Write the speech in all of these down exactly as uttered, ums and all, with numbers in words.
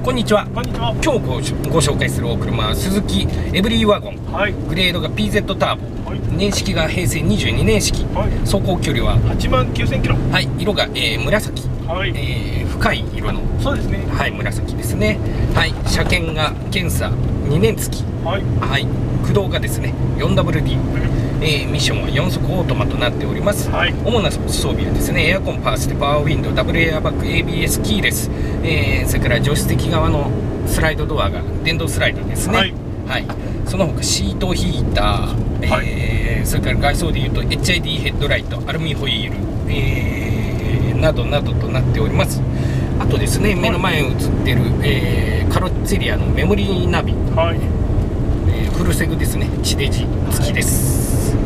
こんにちは。 こんにちは。 今日ごご紹介するお車はスズキエブリィワゴン、 はい、 グレードが ピーゼット ターボ、はい、年式がへいせいにじゅうにねん式、はい、走行距離ははちまんきゅうせんキロ、 はい、色が、えー、紫、はい、えー、深い色の、 そうですね、 はい、紫ですね。はい、車検が検査にねん付き、はい、はい、駆動がですね フォーダブリューディー、えー、ミッションはよん速オートマとなっております。はい、主な装備はですね、エアコン、パワーステ、パワーウィンドウ、ダブルエアバッグ、エービーエス キーレス、えー、それから助手席側のスライドドアが電動スライドですね。はい、はい、その他シートヒーター、はい、えー、それから外装でいうと エイチアイディー ヘッドライト、アルミホイール、えー、などなどとなっております。あとですね、目の前に映ってる、えー、カロッツェリアのメモリーナビ、はい、えー、フルセグですね、地デジ付きです。はい、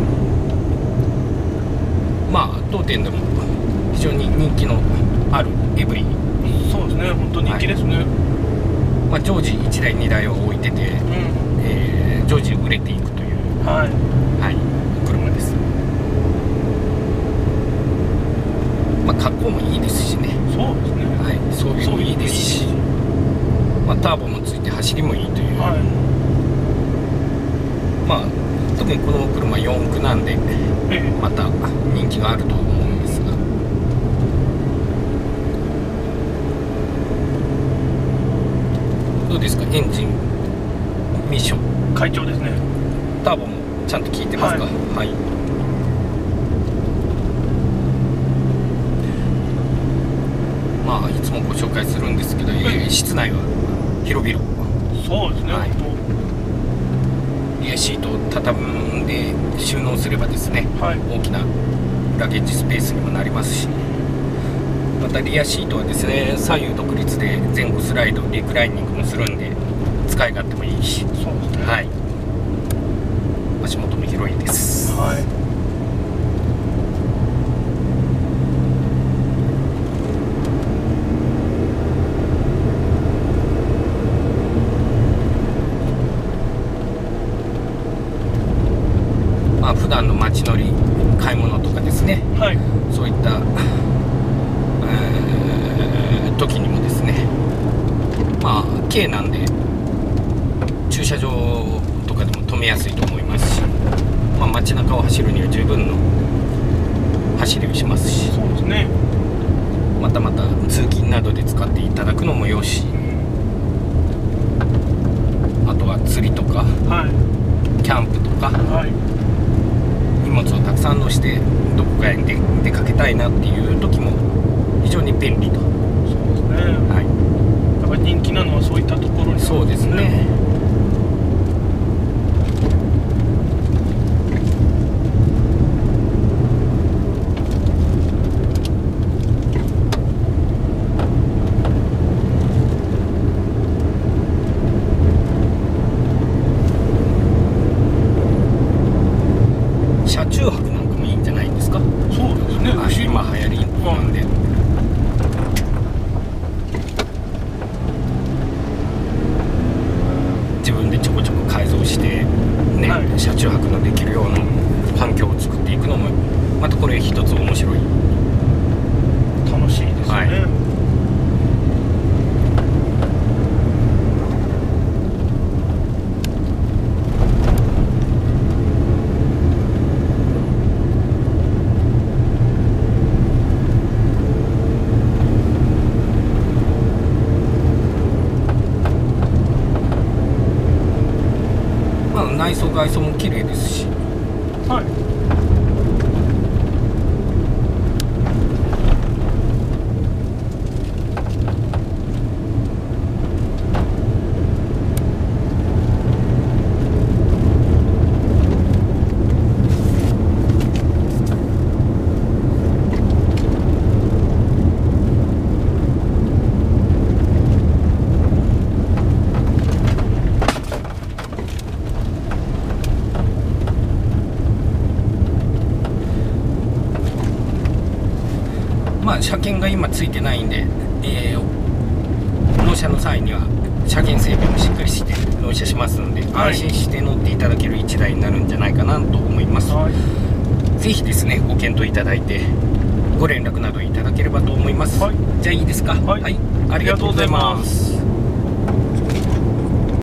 まあ当店でも非常に人気のあるエブリィ、 そうですね、本当人気ですね。はい、 まあ、常時いちだいにだいを置いてて、うん、えー、常時売れていくという、はいはい、車です。まあ、格好もいいですしね。そうですね、はい、装備もいいですし、まあ、ターボもついて走りもいいという、はい、まあ特にこの車よん駆なんでまた人気があると思うんですが、どうですか、エンジンミッション快調ですね。 ターボもちゃんと効いてますか？はい、はい、まあいつもご紹介するんですけど、はい、室内は広々、そうですね、はい、リアシートを畳んで収納すればですね、はい、大きなラゲッジスペースにもなりますし、またリアシートはですね、左右独立で前後スライド、リクライニングもするんで使い勝手もいいし、そうですね、はい、足元も広いです。はい、まあ普段の街乗り、買い物とかですね、はい、そういった、えー、時にもですね、まあ軽なんで駐車場とかでも止めやすいと思いますし、まあ、街中を走るには十分の走りをしますし、そうですね、またまた通勤などで使っていただくのもよし、あとは釣りとか、はい、キャンプとか、はい、荷物をたくさん乗せてどこかへ出出かけたいなっていう時も非常に便利と。そうですね、はい、やっぱり人気なのはそういったところに、そうですね。車中泊なんかもいいんじゃないですか。そうですね、今流行りなんで、自分でちょこちょこ改造してね、はい、車中泊のできるような環境を作っていくのもまたこれ一つ面白い、楽しいですね。はい、内装外装も綺麗ですし、はい、まあ車検が今ついてないんで、えー、納車の際には車検整備もしっかりして納車しますので、はい、安心して乗っていただけるいちだいになるんじゃないかなと思います。はい、ぜひですねご検討いただいてご連絡などいただければと思います。はい、じゃあいいですか。はい、はい、ありがとうございます。